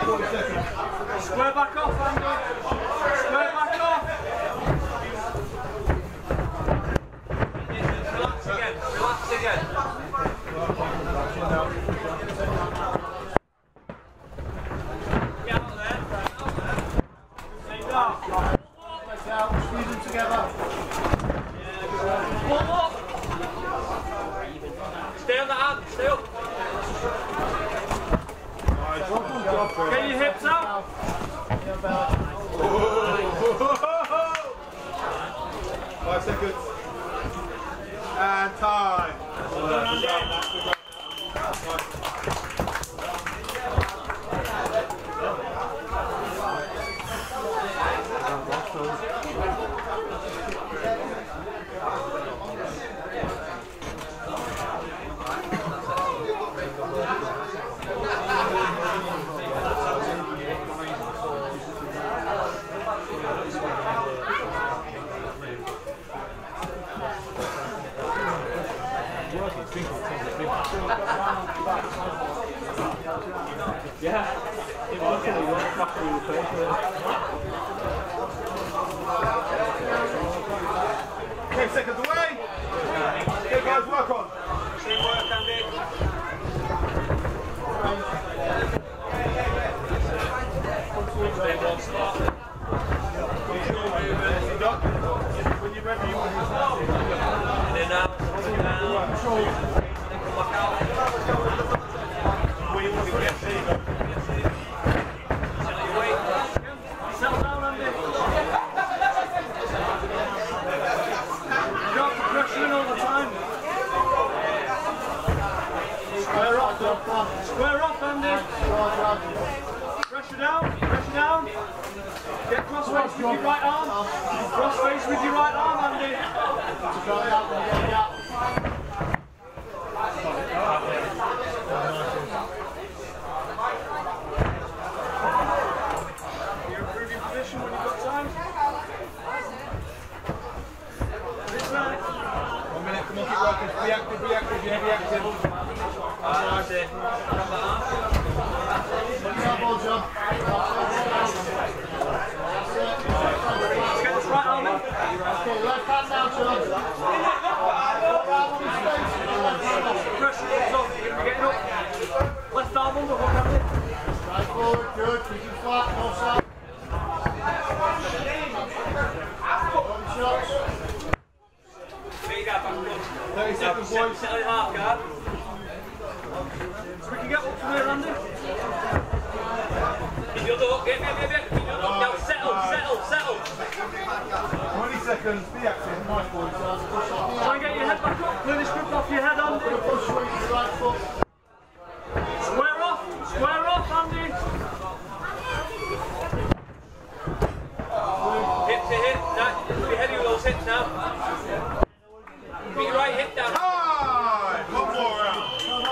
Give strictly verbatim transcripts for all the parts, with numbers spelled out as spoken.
Square back off, Andy. Square back off. Relax again. Relax again. Get out there. Get out there. Squeeze them together. Pull up. Stay on the hand. Stay up. Get your hips out. Five seconds. And time. Yeah, it was in the work after you played for it. ten seconds away. Okay, guys, work on. Same work, Andy. Stay one spot. Control movement. When you're ready, you want to In and out. Down. Come back out. We will get there. Settle your weight. Settle down, Andy. You don't have to pressure in all the time. Square off. Square off, Andy. Pressure down. Pressure down. Get crossface with your right arm. Crossface with your right arm, Andy. You're improving position when you've got time. This way. One minute, come on, keep working. Be active, be active, yeah, be active. Alright, that's it. Let's get this right arm in. Okay, left hand now, John. Pressure comes up. You're getting up. Left arm under, hook hand in. Right forward, good. Keep it flat, no side. Shots. Feet out back front. thirty seconds, boys. Settle in half guard. So we can get up from here, Andy. Keep your door up. Get, get, get, get. Keep your door up. Now settle, settle, settle. twenty seconds, be active. Nice, boys. Try and get your head back up. Clear this grip off your head, Andy. Push with your right foot. Square off. Square off, Andy. Hip to hip. Now, be heavy with those hips now. Put your right hip down. Time! One more round.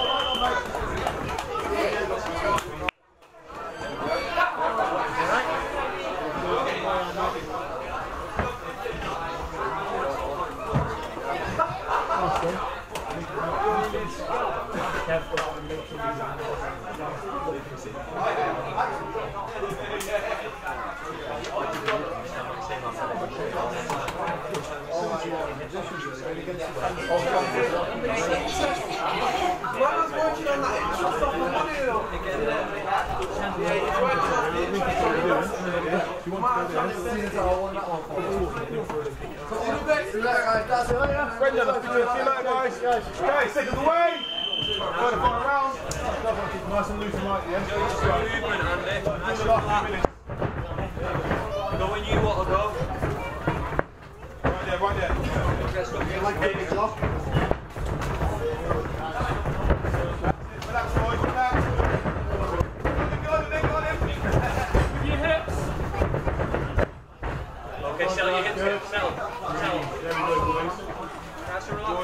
Okay, seconds away. Third and final round. Nice and loose and light, yeah. Movement, Andy. Nice and flat. Go when you want to go. Right there, right there. Let's go. Relax, boys, relax. Got him, got him. With your hips. Okay, settle your hips, hips. Settle. Settle. That's a relax.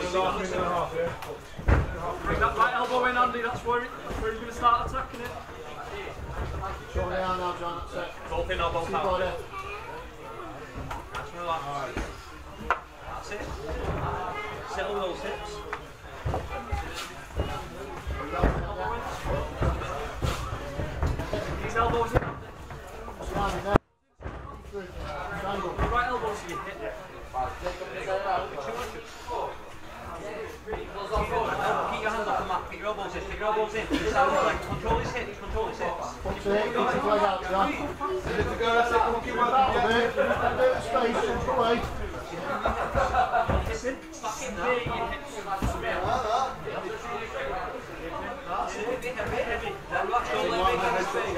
Bring that right elbow in, Andy. That's where, where you're going to start attacking it. Show me down now, John. That's it. Both in or both Keep out. on it. Nice and relax. That's it. Settle those hips. These elbows Right elbow to your hip. Keep your hands off the mat, keep your elbows in, keep your elbows in. Control his hips, control his hips. Is it to go? That's it. Come on, keep working. Yeah, do it. Space. Away. Listen, back in there, your hips. That's it, a bit heavy, heavy. Then relax, don't let me get space.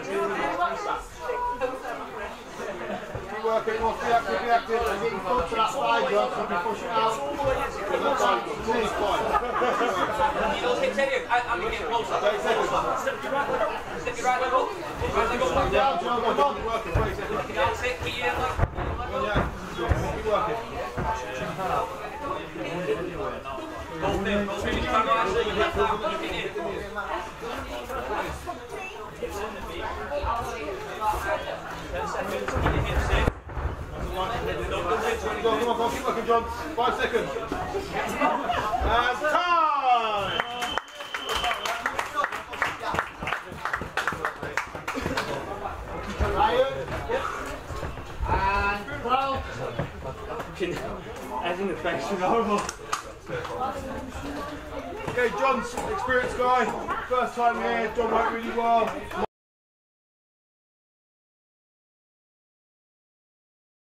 Keep working. Be active, be active. Get your foot to that side, Rob, so we push it out. Please, fine. You those hips heavy, I'm going to get closer. Step your right leg up. Step your right leg up. Right leg up, back down. Come on, keep working. That's it, keep your leg up. Keep working. Both in, both in. Try to actually get down, keep it in. ten seconds, keep your hips in. Come on, come on, keep working, John. Five seconds. And time! Ryan? And twelve. As in the face, you know. Okay, John's experienced guy. First time here, John worked really well.